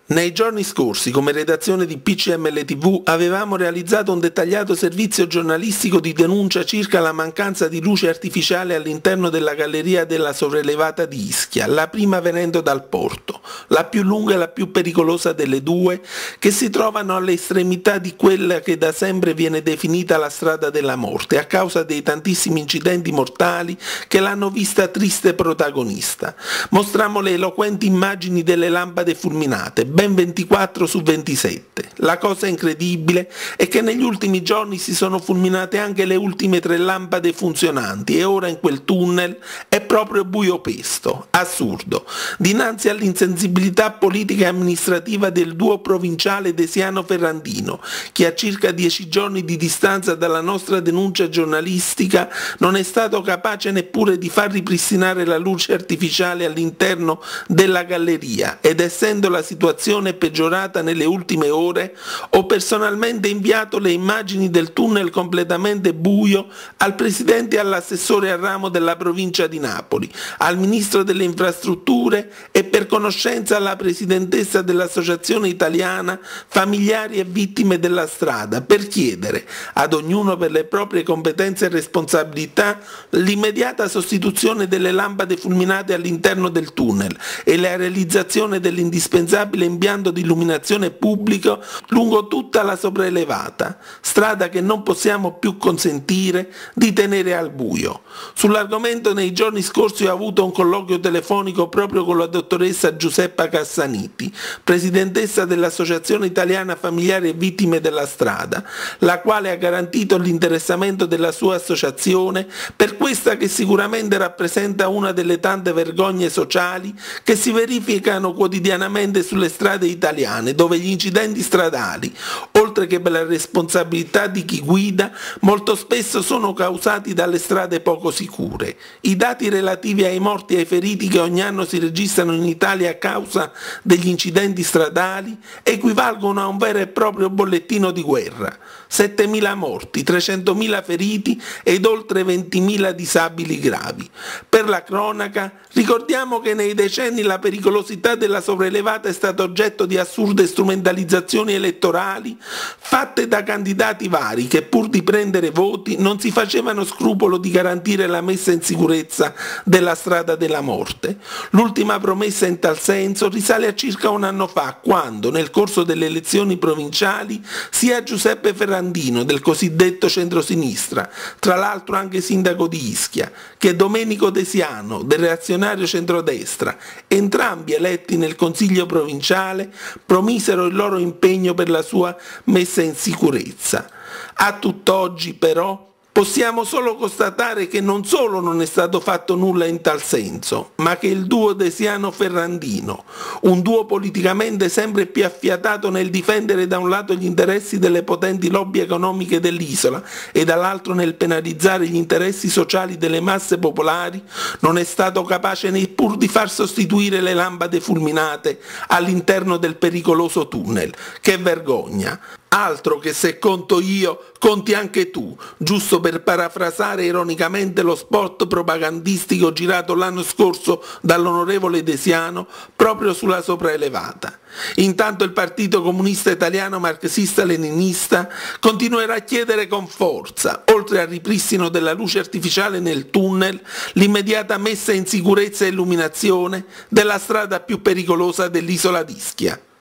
Nei giorni scorsi, come redazione di PCML TV, avevamo realizzato un dettagliato servizio giornalistico di denuncia circa la mancanza di luce artificiale all'interno della galleria della sopraelevata di Ischia, la prima venendo dal porto, la più lunga e la più pericolosa delle due, che si trovano alle estremità di quella che da sempre viene definita la strada della morte, a causa dei tantissimi incidenti mortali che l'hanno vista triste protagonista. Mostrammo le eloquenti immagini delle lampade fulminate, ben 24 su 27. La cosa incredibile è che negli ultimi giorni si sono fulminate anche le ultime 3 lampade funzionanti e ora in quel tunnel è proprio buio pesto. Assurdo. Dinanzi all'insensibilità politica e amministrativa del duo provinciale Desiano-Ferrandino, che a circa 10 giorni di distanza dalla nostra denuncia giornalistica non è stato capace neppure di far ripristinare la luce artificiale all'interno della galleria, ed essendo la situazione peggiorata nelle ultime ore, ho personalmente inviato le immagini del tunnel completamente buio al presidente e all'assessore al ramo della provincia di Napoli, al ministro delle infrastrutture e per conoscenza alla presidentessa dell'Associazione Italiana Familiari e Vittime della Strada, per chiedere ad ognuno per le proprie competenze e responsabilità l'immediata sostituzione delle lampade fulminate all'interno del tunnel e la realizzazione dell'indispensabile impianto di illuminazione pubblico lungo tutta la sopraelevata, strada che non possiamo più consentire di tenere al buio. Sull'argomento nei giorni scorsi ho avuto un colloquio telefonico proprio con la dottoressa Giuseppa Cassaniti, presidentessa dell'Associazione Italiana Familiari e Vittime della Strada, la quale ha garantito l'interessamento della sua associazione per questa che sicuramente rappresenta una delle tante vergogne sociali che si verificano quotidianamente sulle strade italiane, dove gli incidenti stradali, oltre che per la responsabilità di chi guida, molto spesso sono causati dalle strade poco sicure. I dati relativi ai morti e ai feriti che ogni anno si registrano in Italia a causa degli incidenti stradali equivalgono a un vero e proprio bollettino di guerra. 7.000 morti, 300.000 feriti ed oltre 20.000 disabili gravi. Per la cronaca, ricordiamo che nei decenni la pericolosità della sopraelevata è stata oggetto di assurde strumentalizzazioni elettorali fatte da candidati vari che, pur di prendere voti, non si facevano scrupolo di garantire la messa in sicurezza della strada della morte. L'ultima promessa in tal senso risale a circa un anno fa, quando, nel corso delle elezioni provinciali, sia Giuseppe Ferrandino del cosiddetto centrosinistra, tra l'altro anche sindaco di Ischia, che Domenico Desiano del reazionario centrodestra, entrambi eletti nel consiglio provinciale, promisero il loro impegno per la sua messa in sicurezza. A tutt'oggi però possiamo solo constatare che non solo non è stato fatto nulla in tal senso, ma che il duo Desiano-Ferrandino, un duo politicamente sempre più affiatato nel difendere da un lato gli interessi delle potenti lobby economiche dell'isola e dall'altro nel penalizzare gli interessi sociali delle masse popolari, non è stato capace neppur di far sostituire le lampade fulminate all'interno del pericoloso tunnel. Che vergogna! Altro che se conto io, conti anche tu, giusto per parafrasare ironicamente lo spot propagandistico girato l'anno scorso dall'onorevole Desiano proprio sulla sopraelevata. Intanto il Partito Comunista Italiano Marxista-Leninista continuerà a chiedere con forza, oltre al ripristino della luce artificiale nel tunnel, l'immediata messa in sicurezza e illuminazione della strada più pericolosa dell'isola d'Ischia.